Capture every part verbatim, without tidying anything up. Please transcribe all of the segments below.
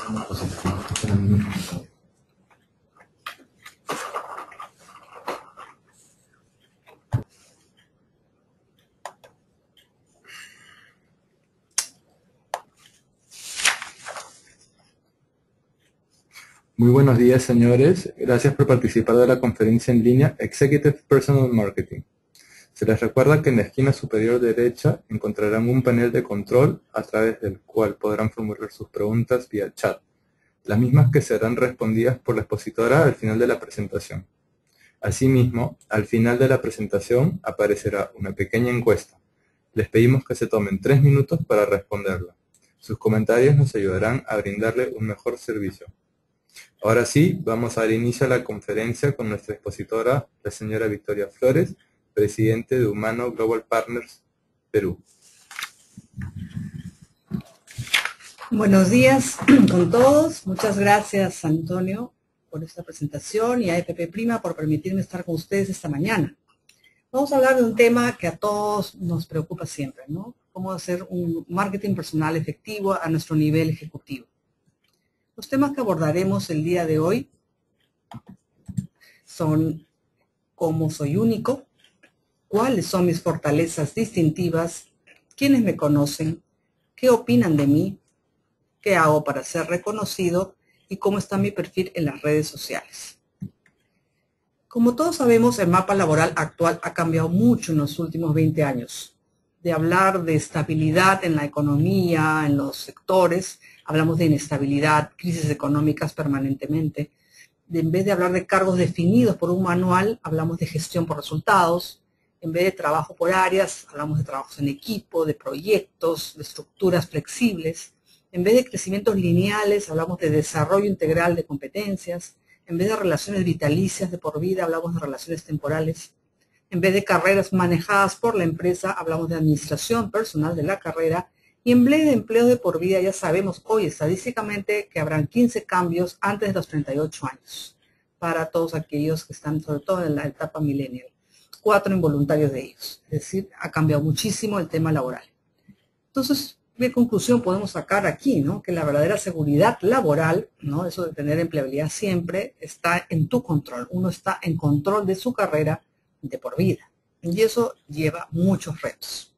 Muy buenos días, señores. Gracias por participar de la conferencia en línea Executive Personal Marketing. Se les recuerda que en la esquina superior derecha encontrarán un panel de control a través del cual podrán formular sus preguntas vía chat, las mismas que serán respondidas por la expositora al final de la presentación. Asimismo, al final de la presentación aparecerá una pequeña encuesta. Les pedimos que se tomen tres minutos para responderla. Sus comentarios nos ayudarán a brindarle un mejor servicio. Ahora sí, vamos a dar inicio a la conferencia con nuestra expositora, la señora Victoria Flores, presidente de Humano Global Partners, Perú. Buenos días con todos. Muchas gracias, Antonio, por esta presentación y a E P P Prima por permitirme estar con ustedes esta mañana. Vamos a hablar de un tema que a todos nos preocupa siempre, ¿no? Cómo hacer un marketing personal efectivo a nuestro nivel ejecutivo. Los temas que abordaremos el día de hoy son cómo soy único, cuáles son mis fortalezas distintivas, quiénes me conocen, qué opinan de mí, qué hago para ser reconocido y cómo está mi perfil en las redes sociales. Como todos sabemos, el mapa laboral actual ha cambiado mucho en los últimos veinte años. De hablar de estabilidad en la economía, en los sectores, hablamos de inestabilidad, crisis económicas permanentemente. De, en vez de hablar de cargos definidos por un manual, hablamos de gestión por resultados. En vez de trabajo por áreas, hablamos de trabajos en equipo, de proyectos, de estructuras flexibles. En vez de crecimientos lineales, hablamos de desarrollo integral de competencias. En vez de relaciones vitalicias de por vida, hablamos de relaciones temporales. En vez de carreras manejadas por la empresa, hablamos de administración personal de la carrera. Y en vez de empleo de por vida, ya sabemos hoy estadísticamente que habrán quince cambios antes de los treinta y ocho años para todos aquellos que están, sobre todo en la etapa millennial. Cuatro involuntarios de ellos. Es decir, ha cambiado muchísimo el tema laboral. Entonces, ¿qué conclusión podemos sacar aquí, no? Que la verdadera seguridad laboral, ¿no? Eso de tener empleabilidad siempre, está en tu control. Uno está en control de su carrera de por vida. Y eso lleva muchos retos.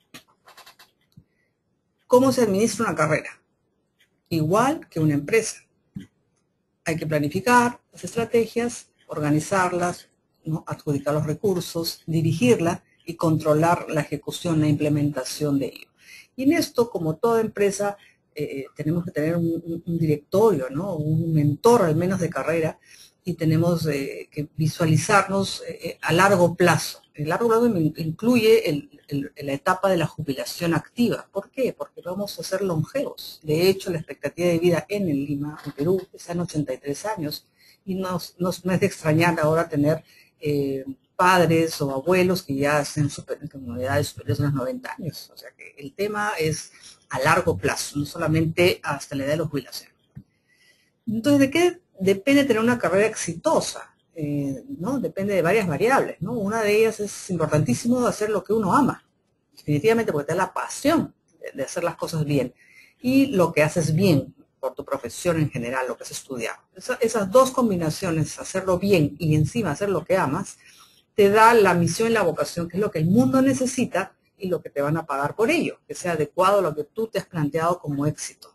¿Cómo se administra una carrera? Igual que una empresa. Hay que planificar las estrategias, organizarlas, ¿no? Adjudicar los recursos, dirigirla y controlar la ejecución, la implementación de ello. Y en esto, como toda empresa, eh, tenemos que tener un, un, un directorio, ¿no? Un mentor al menos de carrera, y tenemos eh, que visualizarnos eh, a largo plazo. El largo plazo incluye el, el, la etapa de la jubilación activa. ¿Por qué? Porque vamos a ser longevos. De hecho, la expectativa de vida en el Lima, en Perú, está en ochenta y tres años, y nos, nos, no es de extrañar ahora tener eh, padres o abuelos que ya estén en edades superiores a los noventa años. O sea que el tema es a largo plazo, no solamente hasta la edad de la jubilación. Entonces, ¿de qué depende tener una carrera exitosa? Eh, ¿no? Depende de varias variables, ¿no? Una de ellas es importantísimo hacer lo que uno ama, definitivamente porque te da la pasión de, de hacer las cosas bien, y lo que haces bien por tu profesión en general, lo que has estudiado. Esa, esas dos combinaciones, hacerlo bien y encima hacer lo que amas, te da la misión y la vocación, que es lo que el mundo necesita y lo que te van a pagar por ello, que sea adecuado a lo que tú te has planteado como éxito.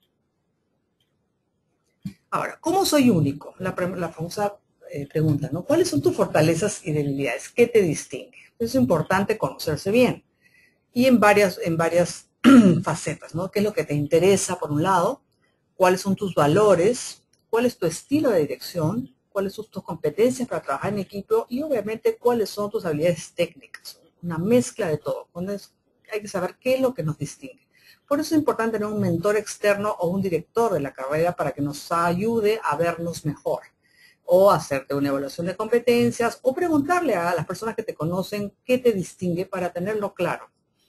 Ahora, ¿cómo soy único? La, la famosa eh, pregunta, ¿no? ¿Cuáles son tus fortalezas y debilidades? ¿Qué te distingue? Es importante conocerse bien y en varias, en varias facetas, ¿no? ¿Qué es lo que te interesa, por un lado? ¿Cuáles son tus valores? ¿Cuál es tu estilo de dirección? ¿Cuáles son tus competencias para trabajar en equipo? Y obviamente, ¿cuáles son tus habilidades técnicas? Una mezcla de todo. Entonces, hay que saber qué es lo que nos distingue. Por eso es importante tener un mentor externo o un director de la carrera para que nos ayude a vernos mejor, o hacerte una evaluación de competencias, o preguntarle a las personas que te conocen qué te distingue para tenerlo claro.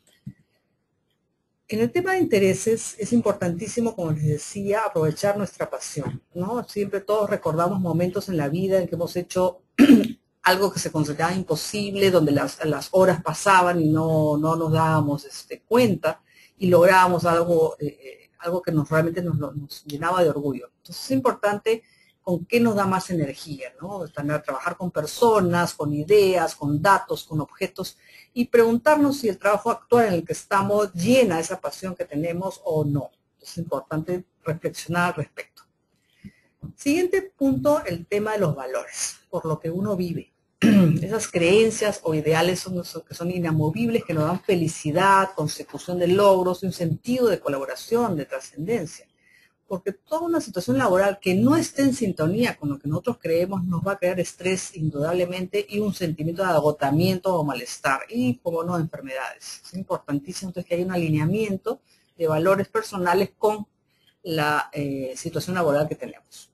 En el tema de intereses es importantísimo, como les decía, aprovechar nuestra pasión, ¿no? Siempre todos recordamos momentos en la vida en que hemos hecho algo que se consideraba imposible, donde las, las horas pasaban y no, no nos dábamos este, cuenta, y lográbamos algo, eh, algo que nos realmente nos, nos llenaba de orgullo. Entonces es importante con qué nos da más energía, ¿no? También trabajar con personas, con ideas, con datos, con objetos, y preguntarnos si el trabajo actual en el que estamos llena esa pasión que tenemos o no. Es importante reflexionar al respecto. Siguiente punto, el tema de los valores, por lo que uno vive. Esas creencias o ideales son, que son inamovibles, que nos dan felicidad, consecución de logros, un sentido de colaboración, de trascendencia. Porque toda una situación laboral que no esté en sintonía con lo que nosotros creemos nos va a crear estrés indudablemente y un sentimiento de agotamiento o malestar y, como no, enfermedades. Es importantísimo entonces que haya un alineamiento de valores personales con la eh, situación laboral que tenemos.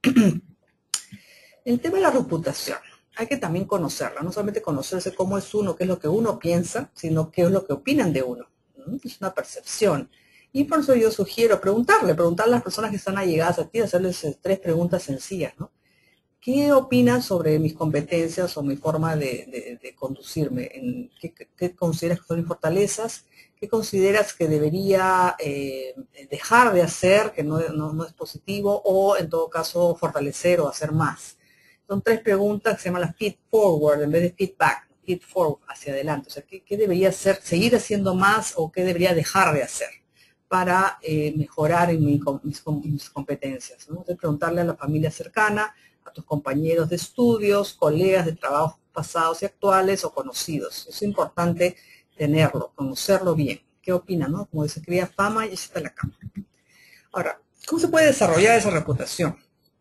El tema de la reputación. Hay que también conocerla, no solamente conocerse cómo es uno, qué es lo que uno piensa, sino qué es lo que opinan de uno. Es una percepción. Y por eso yo sugiero preguntarle, preguntarle a las personas que están allegadas a ti, hacerles tres preguntas sencillas, ¿no? ¿Qué opinas sobre mis competencias o mi forma de, de, de conducirme? ¿En qué, ¿Qué consideras que son mis fortalezas? ¿Qué consideras que debería eh, dejar de hacer, que no, no, no es positivo, o en todo caso fortalecer o hacer más? Son tres preguntas que se llaman las feed forward en vez de feedback, feed forward, hacia adelante. O sea, ¿qué, qué debería hacer, seguir haciendo más o qué debería dejar de hacer para eh, mejorar en mi, mis, mis competencias, ¿no? Entonces, preguntarle a la familia cercana, a tus compañeros de estudios, colegas de trabajo pasados y actuales o conocidos. Es importante tenerlo, conocerlo bien. ¿Qué opinan, no? Como dice, cría fama y está en la cama. Ahora, ¿cómo se puede desarrollar esa reputación?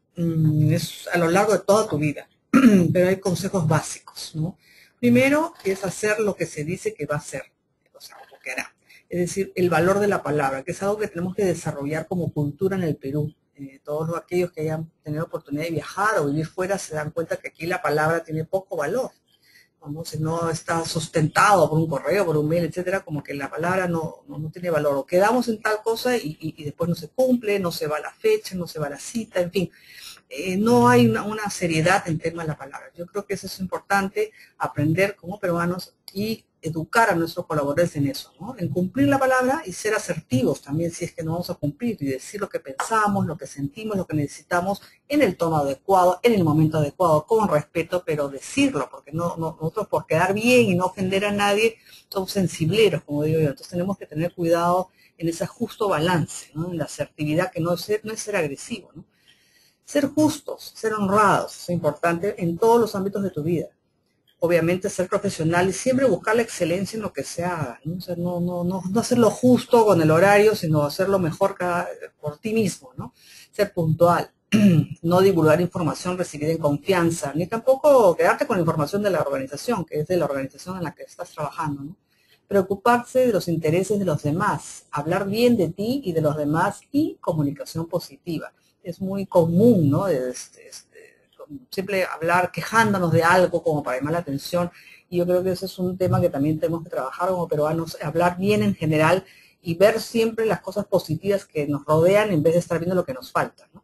Mm, es a lo largo de toda tu vida, pero hay consejos básicos, ¿no? Primero es hacer lo que se dice que va a hacer, o sea, lo que hará. Es decir, el valor de la palabra, que es algo que tenemos que desarrollar como cultura en el Perú. Eh, todos aquellos que hayan tenido oportunidad de viajar o vivir fuera se dan cuenta que aquí la palabra tiene poco valor. Vamos, si no está sustentado por un correo, por un mail, etcétera, como que la palabra no, no, no tiene valor. O quedamos en tal cosa y, y, y después no se cumple, no se va la fecha, no se va la cita, en fin. Eh, no hay una, una seriedad en tema de la palabra. Yo creo que eso es importante, aprender como peruanos y educar a nuestros colaboradores en eso, ¿no? En cumplir la palabra y ser asertivos también si es que no vamos a cumplir y decir lo que pensamos, lo que sentimos, lo que necesitamos en el tono adecuado, en el momento adecuado, con respeto, pero decirlo, porque no, no, nosotros por quedar bien y no ofender a nadie somos sensibleros, como digo yo. Entonces tenemos que tener cuidado en ese justo balance, ¿no? En la asertividad, que no es ser, no es ser agresivo, ¿no? Ser justos, ser honrados, es importante en todos los ámbitos de tu vida. Obviamente ser profesional y siempre buscar la excelencia en lo que se haga, ¿no? O sea, no, no, no, no hacer lo justo con el horario, sino hacerlo mejor cada, por ti mismo, ¿no? Ser puntual, no divulgar información recibida en confianza, ni tampoco quedarte con la información de la organización, que es de la organización en la que estás trabajando, ¿no? Preocuparse de los intereses de los demás, hablar bien de ti y de los demás y comunicación positiva. Es muy común, ¿no? Este, este, siempre hablar quejándonos de algo como para llamar la atención, y yo creo que ese es un tema que también tenemos que trabajar como peruanos, hablar bien en general y ver siempre las cosas positivas que nos rodean en vez de estar viendo lo que nos falta, ¿no?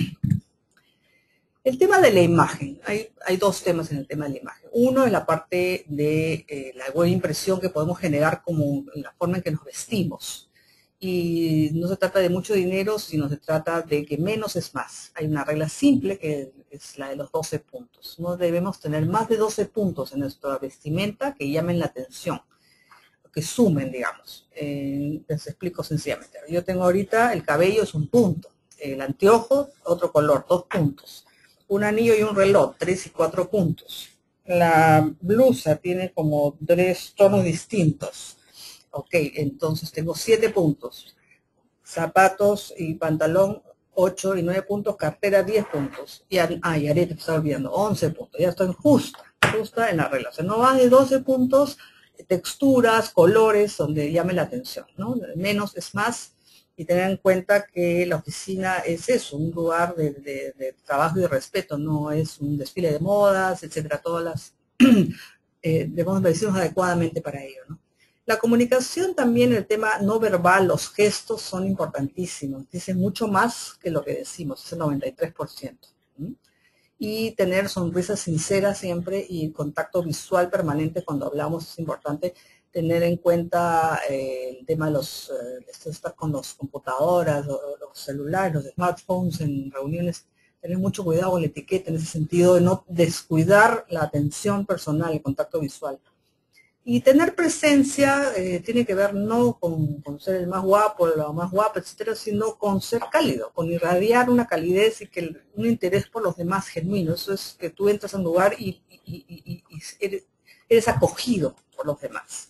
El tema de la imagen, hay, hay dos temas en el tema de la imagen. Uno es la parte de eh, la buena impresión que podemos generar como en la forma en que nos vestimos. Y no se trata de mucho dinero, sino se trata de que menos es más. Hay una regla simple que es la de los doce puntos. No debemos tener más de doce puntos en nuestra vestimenta que llamen la atención, que sumen, digamos. Eh, les explico sencillamente. Yo tengo ahorita, el cabello es un punto, el anteojo, otro color, dos puntos. Un anillo y un reloj, tres y cuatro puntos. La blusa tiene como tres tonos distintos. Ok, entonces tengo siete puntos. Zapatos y pantalón, ocho y nueve puntos. Cartera, diez puntos. Y, ah, y arete, me estaba olvidando, once puntos. Ya estoy justa, justa en la regla. O sea, no más de doce puntos, texturas, colores, donde llame la atención, ¿no? Menos es más. Y tener en cuenta que la oficina es eso, un lugar de, de, de trabajo y de respeto, no es un desfile de modas, etcétera. Todas las eh, debemos vestirnos adecuadamente para ello, ¿no? La comunicación también, el tema no verbal, los gestos son importantísimos. Dicen mucho más que lo que decimos, es el noventa y tres por ciento. ¿Mm? y tener sonrisas sinceras siempre y contacto visual permanente cuando hablamos. Es importante tener en cuenta eh, el tema de los, eh, esto estar con las computadoras, los, los celulares, los smartphones en reuniones, tener mucho cuidado con la etiqueta en ese sentido de no descuidar la atención personal, el contacto visual. Y tener presencia eh, tiene que ver no con, con ser el más guapo, la más guapa, etcétera, sino con ser cálido, con irradiar una calidez y que el, un interés por los demás genuino. Eso es que tú entras a un lugar y, y, y, y eres, eres acogido por los demás.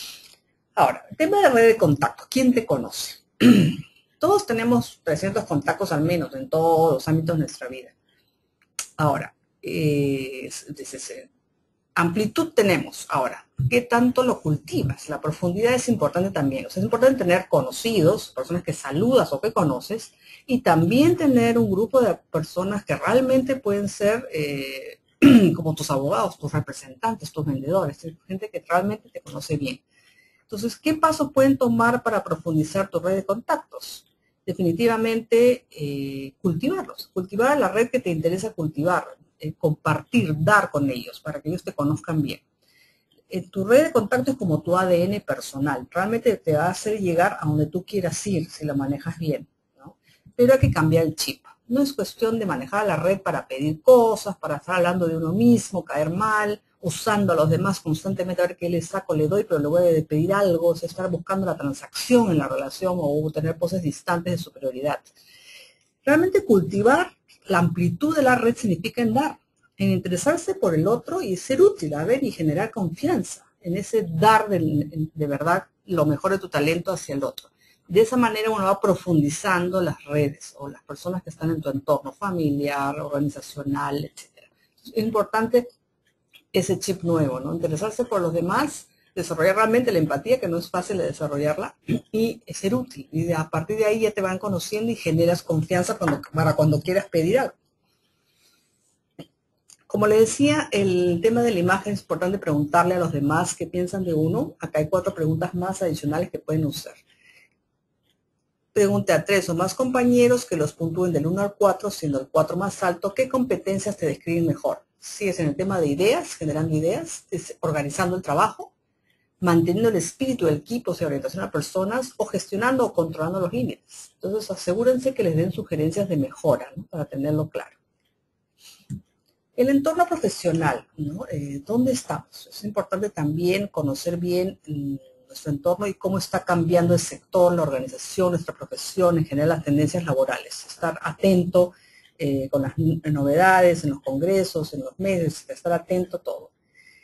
Ahora, el tema de red de contacto. ¿Quién te conoce? Todos tenemos trescientos contactos al menos en todos los ámbitos de nuestra vida. Ahora, eh, desde amplitud tenemos. Ahora, ¿qué tanto lo cultivas? La profundidad es importante también. O sea, es importante tener conocidos, personas que saludas o que conoces, y también tener un grupo de personas que realmente pueden ser eh, como tus abogados, tus representantes, tus vendedores, gente que realmente te conoce bien. Entonces, ¿qué pasos pueden tomar para profundizar tu red de contactos? Definitivamente, eh, cultivarlos. Cultivar la red que te interesa cultivar. Eh, compartir, dar con ellos, para que ellos te conozcan bien. Eh, tu red de contacto es como tu A D N personal. Realmente te va a hacer llegar a donde tú quieras ir, si lo manejas bien, ¿no? Pero hay que cambiar el chip. No es cuestión de manejar la red para pedir cosas, para estar hablando de uno mismo, caer mal, usando a los demás constantemente a ver qué le saco, le doy, pero le voy a pedir algo, o sea, estar buscando la transacción en la relación o tener poses distantes de superioridad. Realmente cultivar la amplitud de la red significa en dar, en interesarse por el otro y ser útil, a ver, y generar confianza en ese dar de, de verdad lo mejor de tu talento hacia el otro. De esa manera uno va profundizando las redes o las personas que están en tu entorno familiar, organizacional, etcétera. Es importante ese chip nuevo, ¿no? Interesarse por los demás, desarrollar realmente la empatía, que no es fácil de desarrollarla, y ser útil. Y a partir de ahí ya te van conociendo y generas confianza cuando, para cuando quieras pedir algo. Como le decía, el tema de la imagen es importante preguntarle a los demás qué piensan de uno. Acá hay cuatro preguntas más adicionales que pueden usar. Pregunte a tres o más compañeros que los puntúen del uno al cuatro, siendo el cuatro más alto, ¿qué competencias te describen mejor? Si es en el tema de ideas, generando ideas, es organizando el trabajo, manteniendo el espíritu del equipo, o sea, orientación a personas, o gestionando o controlando los límites. Entonces, asegúrense que les den sugerencias de mejora, ¿no? Para tenerlo claro. El entorno profesional, ¿no? Eh, ¿Dónde estamos? Es importante también conocer bien mm, nuestro entorno y cómo está cambiando el sector, la organización, nuestra profesión, en general las tendencias laborales. Estar atento eh, con las novedades en los congresos, en los medios, estar atento a todo.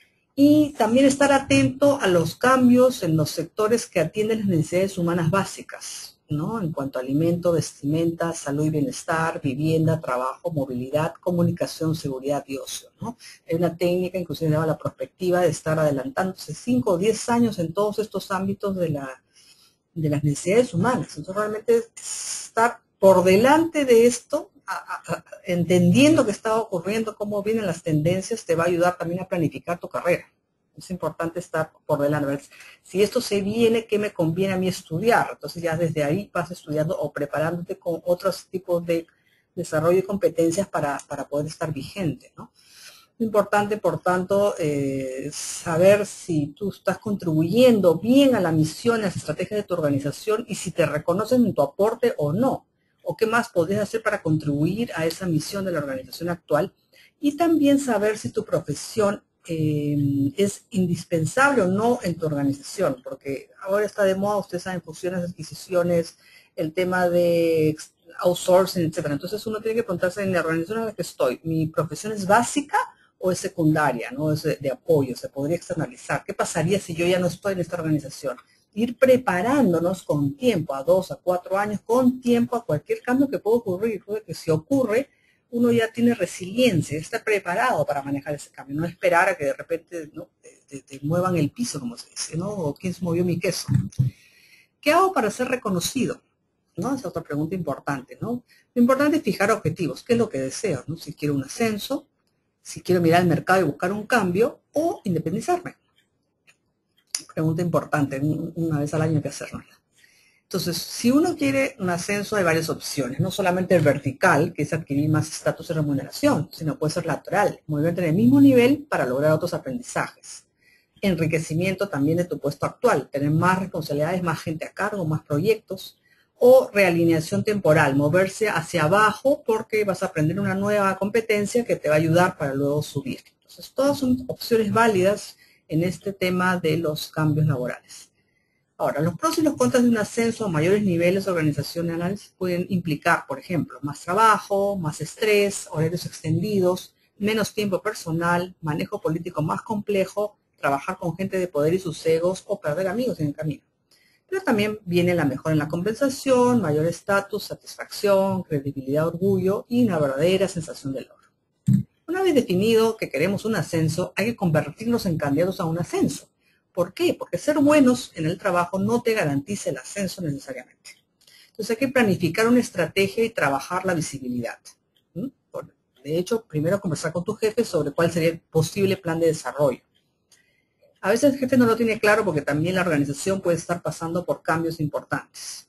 Y también estar atento a los cambios en los sectores que atienden las necesidades humanas básicas, ¿no? En cuanto a alimento, vestimenta, salud y bienestar, vivienda, trabajo, movilidad, comunicación, seguridad y ocio, ¿no? Hay una técnica, inclusive se llama la perspectiva, de estar adelantándose cinco o diez años en todos estos ámbitos de, la, de las necesidades humanas. Entonces, realmente estar por delante de esto, a, a, a, entendiendo qué está ocurriendo, cómo vienen las tendencias, te va a ayudar también a planificar tu carrera. Es importante estar por delante. A ver, si esto se viene, ¿qué me conviene a mí estudiar? Entonces ya desde ahí vas estudiando o preparándote con otros tipos de desarrollo y competencias para, para poder estar vigente, ¿no? Importante, por tanto, eh, saber si tú estás contribuyendo bien a la misión, a las estrategias de tu organización y si te reconocen en tu aporte o no. O qué más podrías hacer para contribuir a esa misión de la organización actual. Y también saber si tu profesión eh, es indispensable o no en tu organización. Porque ahora está de moda, ustedes saben, fusiones, adquisiciones, el tema de outsourcing, etcétera. Entonces uno tiene que preguntarse en la organización en la que estoy, ¿mi profesión es básica o es secundaria, no es de, de apoyo? Se podría externalizar. ¿Qué pasaría si yo ya no estoy en esta organización? Ir preparándonos con tiempo, a dos, a cuatro años, con tiempo a cualquier cambio que pueda ocurrir, porque si ocurre, uno ya tiene resiliencia, está preparado para manejar ese cambio, no esperar a que de repente, ¿no?, te, te, te muevan el piso, como se dice, ¿no? O quién se movió mi queso. ¿Qué hago para ser reconocido? ¿No? Esa es otra pregunta importante, ¿no? Lo importante es fijar objetivos. ¿Qué es lo que deseo, ¿no? Si quiero un ascenso, si quiero mirar el mercado y buscar un cambio, o independizarme. Pregunta importante, una vez al año hay que hacerla. Entonces, si uno quiere un ascenso, hay varias opciones. No solamente el vertical, que es adquirir más estatus de remuneración, sino puede ser lateral, moverte en el mismo nivel para lograr otros aprendizajes. Enriquecimiento también de tu puesto actual, tener más responsabilidades, más gente a cargo, más proyectos. O realineación temporal, moverse hacia abajo porque vas a aprender una nueva competencia que te va a ayudar para luego subir. Entonces, todas son opciones válidas en este tema de los cambios laborales. Ahora, los pros y los contras de un ascenso a mayores niveles organizacionales pueden implicar, por ejemplo, más trabajo, más estrés, horarios extendidos, menos tiempo personal, manejo político más complejo, trabajar con gente de poder y sus egos o perder amigos en el camino. Pero también viene la mejora en la compensación, mayor estatus, satisfacción, credibilidad, orgullo y una verdadera sensación de logro. Una vez definido que queremos un ascenso, hay que convertirnos en candidatos a un ascenso. ¿Por qué? Porque ser buenos en el trabajo no te garantiza el ascenso necesariamente. Entonces hay que planificar una estrategia y trabajar la visibilidad. De hecho, primero conversar con tu jefe sobre cuál sería el posible plan de desarrollo. A veces el jefe no lo tiene claro porque también la organización puede estar pasando por cambios importantes.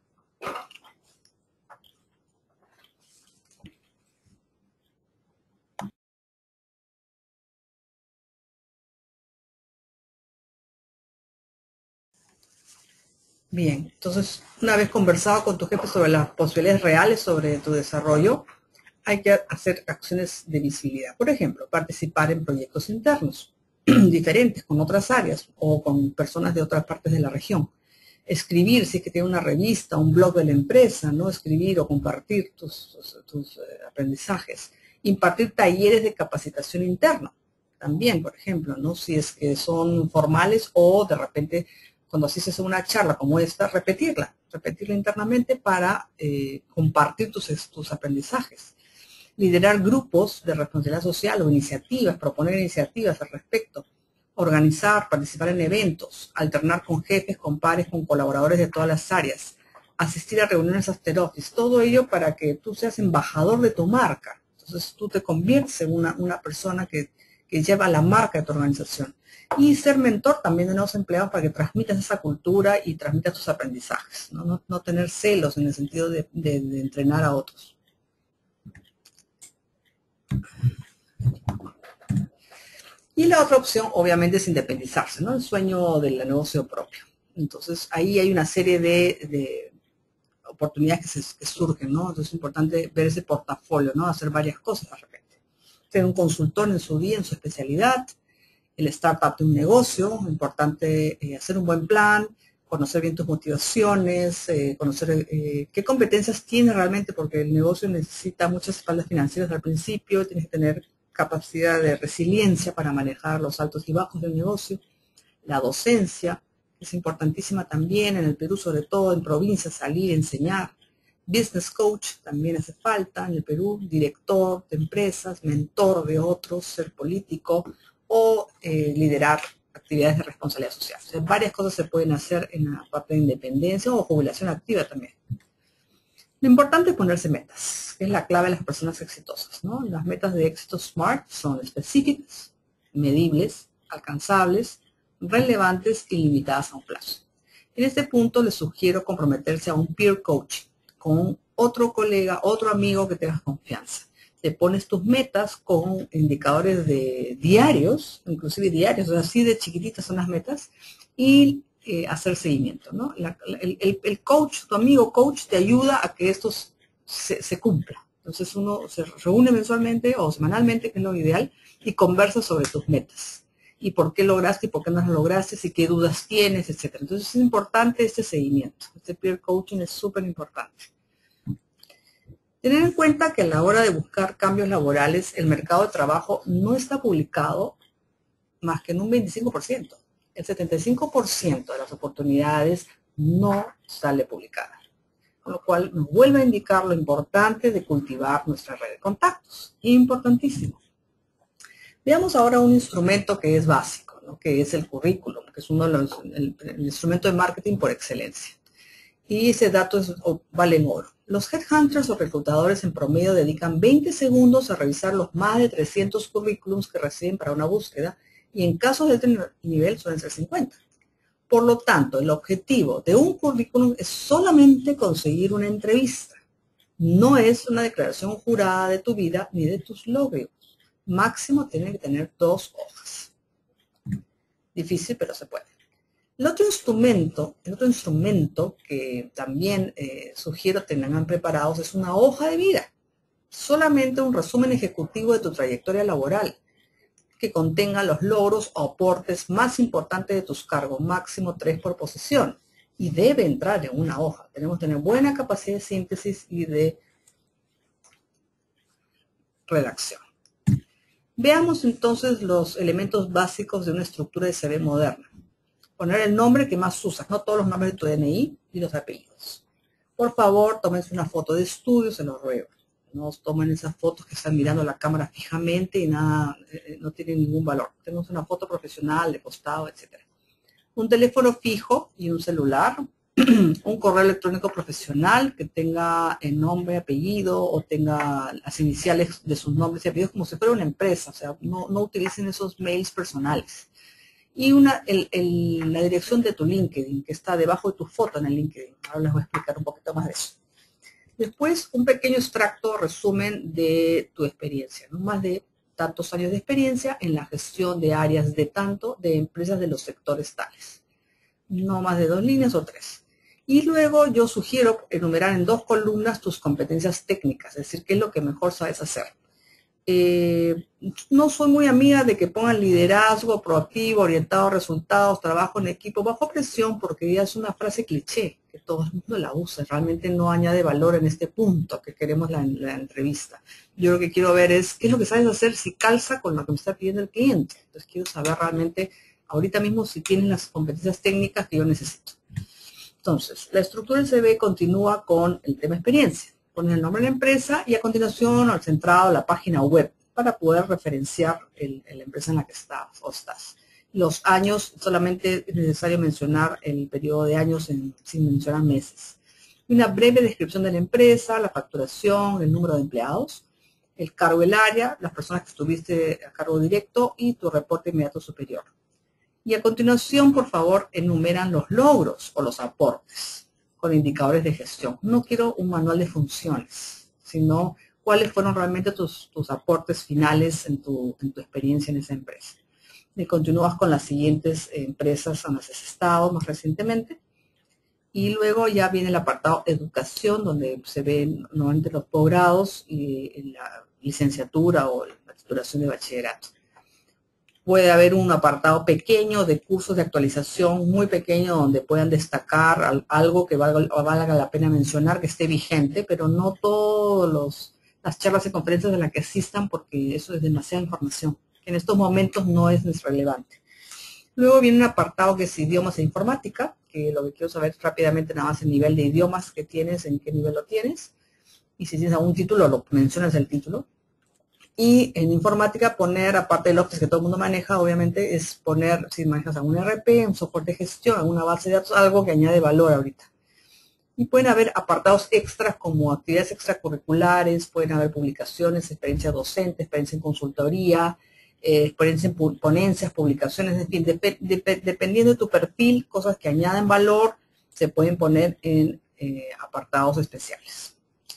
Bien, entonces, una vez conversado con tu jefe sobre las posibilidades reales sobre tu desarrollo, hay que hacer acciones de visibilidad. Por ejemplo, participar en proyectos internos diferentes con otras áreas o con personas de otras partes de la región. Escribir, si es que tiene una revista, un blog de la empresa, ¿no? Escribir o compartir tus, tus, tus eh, aprendizajes. Impartir talleres de capacitación interna. También, por ejemplo, ¿no? Si es que son formales o de repente cuando haces una charla como esta, repetirla, repetirla internamente para eh, compartir tus, tus aprendizajes. Liderar grupos de responsabilidad social o iniciativas, proponer iniciativas al respecto, organizar, participar en eventos, alternar con jefes, con pares, con colaboradores de todas las áreas, asistir a reuniones after office, todo ello para que tú seas embajador de tu marca. Entonces tú te conviertes en una, una persona que, que lleva la marca de tu organización. Y ser mentor también de nuevos empleados para que transmitas esa cultura y transmitas tus aprendizajes, no, no, no tener celos en el sentido de, de, de entrenar a otros. Y la otra opción, obviamente, es independizarse, ¿no? El sueño del negocio propio. Entonces, ahí hay una serie de, de oportunidades que, se, que surgen, ¿no? Entonces, es importante ver ese portafolio, ¿no? Hacer varias cosas de repente. Ser un consultor en su día, en su especialidad, el startup de un negocio, importante eh, hacer un buen plan, conocer bien tus motivaciones, eh, conocer eh, qué competencias tienes realmente, porque el negocio necesita muchas espaldas financieras al principio, tienes que tener capacidad de resiliencia para manejar los altos y bajos del negocio, la docencia, es importantísima también en el Perú, sobre todo en provincias, salir, enseñar, business coach también hace falta en el Perú, director de empresas, mentor de otros, ser político o eh, liderar actividades de responsabilidad social. O sea, varias cosas se pueden hacer en la parte de independencia o jubilación activa también. Lo importante es ponerse metas, que es la clave de las personas exitosas, ¿no? Las metas de éxito SMART son específicas, medibles, alcanzables, relevantes y limitadas a un plazo. En este punto les sugiero comprometerse a un peer coaching con otro colega, otro amigo que tengas confianza. Te pones tus metas con indicadores de diarios, inclusive diarios, o sea, así de chiquititas son las metas, y eh, hacer seguimiento, ¿no? La, el, el, el coach, tu amigo coach, te ayuda a que esto se, se cumpla. Entonces uno se reúne mensualmente o semanalmente, que es lo ideal, y conversa sobre tus metas. Y por qué lograste y por qué no las lograste, y qué dudas tienes, etcétera. Entonces es importante este seguimiento. Este peer coaching es súper importante. Tener en cuenta que a la hora de buscar cambios laborales, el mercado de trabajo no está publicado más que en un veinticinco por ciento. El setenta y cinco por ciento de las oportunidades no sale publicada. Con lo cual nos vuelve a indicar lo importante de cultivar nuestra red de contactos. Importantísimo. Veamos ahora un instrumento que es básico, ¿no? Que es el currículum, que es uno de los, el, el instrumento de marketing por excelencia. Y ese dato es, oh, vale en oro. Los headhunters o reclutadores en promedio dedican veinte segundos a revisar los más de trescientos currículums que reciben para una búsqueda y en casos de este nivel suelen ser cincuenta. Por lo tanto, el objetivo de un currículum es solamente conseguir una entrevista. No es una declaración jurada de tu vida ni de tus logros. Máximo tiene que tener dos hojas. Difícil, pero se puede. El otro instrumento, el otro instrumento que también eh, sugiero tengan preparados es una hoja de vida. Solamente un resumen ejecutivo de tu trayectoria laboral que contenga los logros o aportes más importantes de tus cargos, máximo tres por posición. Y debe entrar en una hoja. Tenemos que tener buena capacidad de síntesis y de redacción. Veamos entonces los elementos básicos de una estructura de C V moderna. Poner el nombre que más usas, no todos los nombres de tu D N I y los apellidos. Por favor, tómense una foto de estudio, se los ruego. No tomen esas fotos que están mirando la cámara fijamente y nada, eh, no tienen ningún valor. Tenemos una foto profesional, de costado, etcétera. Un teléfono fijo y un celular. Un correo electrónico profesional que tenga el nombre, apellido o tenga las iniciales de sus nombres y apellidos como si fuera una empresa. O sea, no, no utilicen esos mails personales. Y una, el, el, la dirección de tu LinkedIn, que está debajo de tu foto en el LinkedIn. Ahora les voy a explicar un poquito más de eso. Después, un pequeño extracto, resumen de tu experiencia, no más de tantos años de experiencia en la gestión de áreas de tanto de empresas de los sectores tales. No más de dos líneas o tres. Y luego yo sugiero enumerar en dos columnas tus competencias técnicas, es decir, qué es lo que mejor sabes hacer. Eh, no soy muy amiga de que pongan liderazgo proactivo, orientado a resultados, trabajo en equipo, bajo presión, porque ya es una frase cliché, que todo el mundo la usa, realmente no añade valor en este punto que queremos la, la entrevista. Yo lo que quiero ver es qué es lo que sabes hacer si calza con lo que me está pidiendo el cliente. Entonces quiero saber realmente ahorita mismo si tienen las competencias técnicas que yo necesito. Entonces, la estructura del C V continúa con el tema experiencia. Pones el nombre de la empresa y a continuación al centrado la página web para poder referenciar el, la empresa en la que estás o estás. Los años, solamente es necesario mencionar el periodo de años en, sin mencionar meses. Una breve descripción de la empresa, la facturación, el número de empleados, el cargo del área, las personas que estuviste a cargo directo y tu reporte inmediato superior. Y a continuación, por favor, enumeran los logros o los aportes con indicadores de gestión. No quiero un manual de funciones, sino cuáles fueron realmente tus, tus aportes finales en tu, en tu experiencia en esa empresa. Y continúas con las siguientes empresas en las que has estado más recientemente. Y luego ya viene el apartado educación, donde se ven normalmente los posgrados y la licenciatura o la titulación de bachillerato. Puede haber un apartado pequeño de cursos de actualización, muy pequeño, donde puedan destacar algo que valga, valga la pena mencionar, que esté vigente, pero no todas las charlas y conferencias de las que asistan, porque eso es demasiada información, que en estos momentos no es relevante. Luego viene un apartado que es idiomas e informática, que lo que quiero saber rápidamente nada más el nivel de idiomas que tienes, en qué nivel lo tienes, y si tienes algún título, lo mencionas el título. Y en informática poner, aparte del Office que todo el mundo maneja, obviamente, es poner, si manejas algún E R P, un software de gestión, alguna base de datos, algo que añade valor ahorita. Y pueden haber apartados extras como actividades extracurriculares, pueden haber publicaciones, experiencia docente, experiencia en consultoría, eh, experiencia en ponencias, publicaciones, en fin, dep dep dependiendo de tu perfil, cosas que añaden valor, se pueden poner en eh, apartados especiales.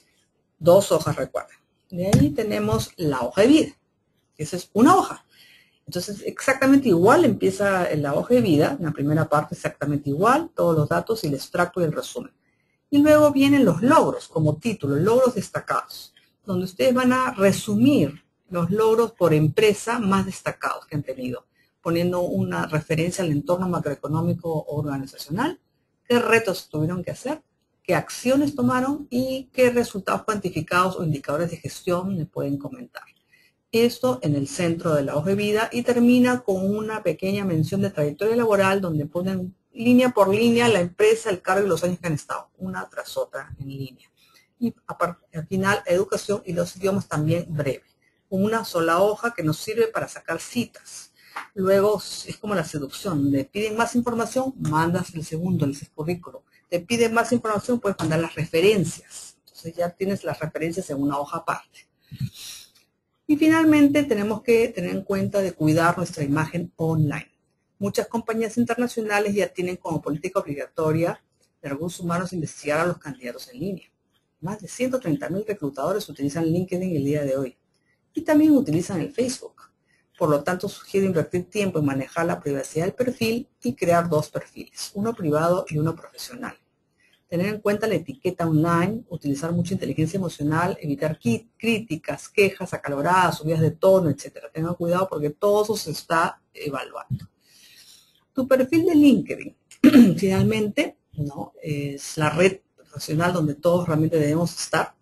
Dos hojas, recuerden. De ahí tenemos la hoja de vida, que esa es una hoja. Entonces, exactamente igual empieza la hoja de vida, en la primera parte exactamente igual, todos los datos y el extracto y el resumen. Y luego vienen los logros, como título, logros destacados, donde ustedes van a resumir los logros por empresa más destacados que han tenido, poniendo una referencia al entorno macroeconómico o organizacional, qué retos tuvieron que hacer, qué acciones tomaron y qué resultados cuantificados o indicadores de gestión me pueden comentar. Esto en el centro de la hoja de vida y termina con una pequeña mención de trayectoria laboral donde ponen línea por línea la empresa, el cargo y los años que han estado, una tras otra en línea. Y al final, educación y los idiomas también breve. Una sola hoja que nos sirve para sacar citas. Luego es como la seducción, le piden más información, mandas el segundo, el currículo. Te piden más información, puedes mandar las referencias. Entonces ya tienes las referencias en una hoja aparte. Y finalmente tenemos que tener en cuenta de cuidar nuestra imagen online. Muchas compañías internacionales ya tienen como política obligatoria de recursos humanos investigar a los candidatos en línea. Más de ciento treinta mil reclutadores utilizan LinkedIn el día de hoy y también utilizan el Facebook. Por lo tanto, sugiero invertir tiempo en manejar la privacidad del perfil y crear dos perfiles, uno privado y uno profesional. Tener en cuenta la etiqueta online, utilizar mucha inteligencia emocional, evitar críticas, quejas acaloradas, subidas de tono, etcétera. Tengan cuidado porque todo eso se está evaluando. Tu perfil de LinkedIn, finalmente, ¿no? Es la red profesional donde todos realmente debemos estar.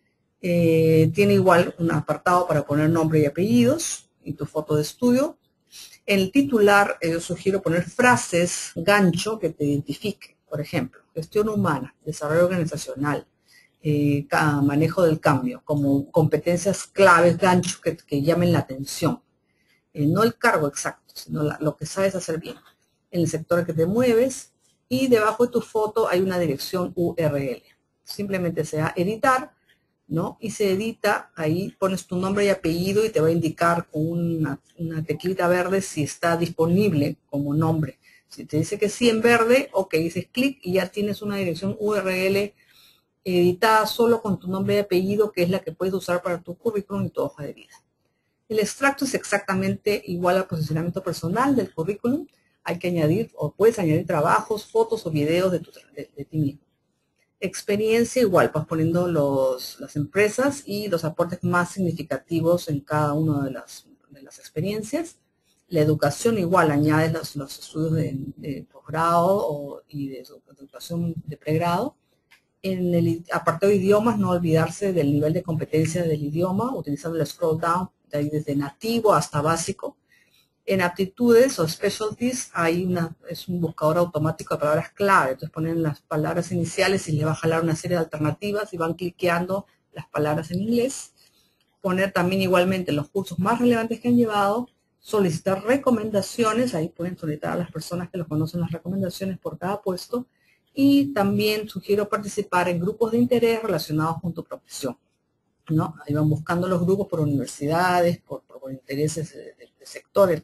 Eh, tiene igual un apartado para poner nombre y apellidos y tu foto de estudio. En el titular, eh, yo sugiero poner frases gancho que te identifiquen. Por ejemplo, gestión humana, desarrollo organizacional, eh, manejo del cambio, como competencias claves, gancho que, que llamen la atención. Eh, no el cargo exacto, sino la, lo que sabes hacer bien. En el sector que te mueves y debajo de tu foto hay una dirección U R L. Simplemente se da editar, ¿no? Y se edita, ahí pones tu nombre y apellido y te va a indicar con una, una teclita verde si está disponible como nombre. Si te dice que sí en verde, ok, dices clic y ya tienes una dirección U R L editada solo con tu nombre y apellido, que es la que puedes usar para tu currículum y tu hoja de vida. El extracto es exactamente igual al posicionamiento personal del currículum. Hay que añadir, o puedes añadir trabajos, fotos o videos de, tu, de, de ti mismo. Experiencia igual, pues poniendo los, las empresas y los aportes más significativos en cada una de las, de las experiencias. La educación igual, añades los, los estudios de, de posgrado o, y de educación de pregrado. En el apartado de idiomas, no olvidarse del nivel de competencia del idioma, utilizando el scroll down, de ahí desde nativo hasta básico. En aptitudes o specialties hay una, es un buscador automático de palabras clave. Entonces ponen las palabras iniciales y les va a jalar una serie de alternativas y van cliqueando las palabras en inglés. Poner también igualmente los cursos más relevantes que han llevado. Solicitar recomendaciones. Ahí pueden solicitar a las personas que los conocen las recomendaciones por cada puesto. Y también sugiero participar en grupos de interés relacionados con tu profesión, ¿no? Ahí van buscando los grupos por universidades, por, por intereses de, de, de sectores.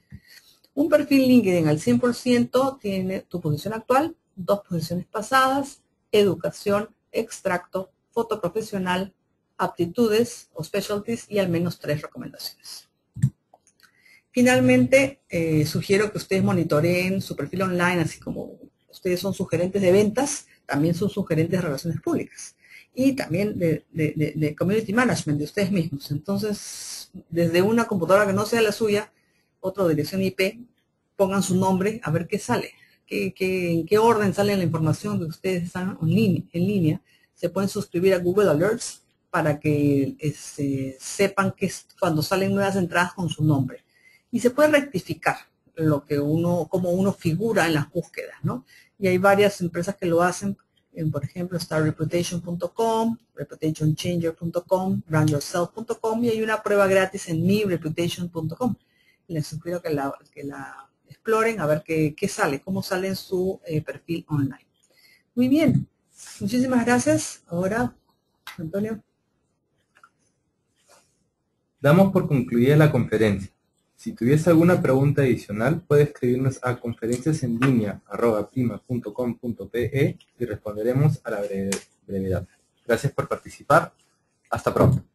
Un perfil LinkedIn al cien por ciento tiene tu posición actual, dos posiciones pasadas, educación, extracto, foto profesional, aptitudes o specialties y al menos tres recomendaciones. Finalmente, eh, sugiero que ustedes monitoreen su perfil online, así como ustedes son sugerentes de ventas, también son sugerentes de relaciones públicas y también de, de, de, de community management de ustedes mismos. Entonces, desde una computadora que no sea la suya, otra dirección I P, pongan su nombre a ver qué sale, qué, qué, en qué orden sale la información que ustedes están en línea. En línea. Se pueden suscribir a Google Alerts para que este, sepan que es cuando salen nuevas entradas con su nombre. Y se puede rectificar lo que uno, como uno figura en las búsquedas, ¿no? Y hay varias empresas que lo hacen, en, por ejemplo, está reputation punto com, reputation changer punto com, brand yourself punto com y hay una prueba gratis en mi reputation punto com. Les sugiero que la, que la exploren a ver qué, qué sale, cómo sale en su eh, perfil online. Muy bien, muchísimas gracias. Ahora, Antonio. Damos por concluida la conferencia. Si tuviese alguna pregunta adicional, puede escribirnos a conferenciasenlinea arroba prima punto com punto pe y responderemos a la brevedad. Gracias por participar. Hasta pronto.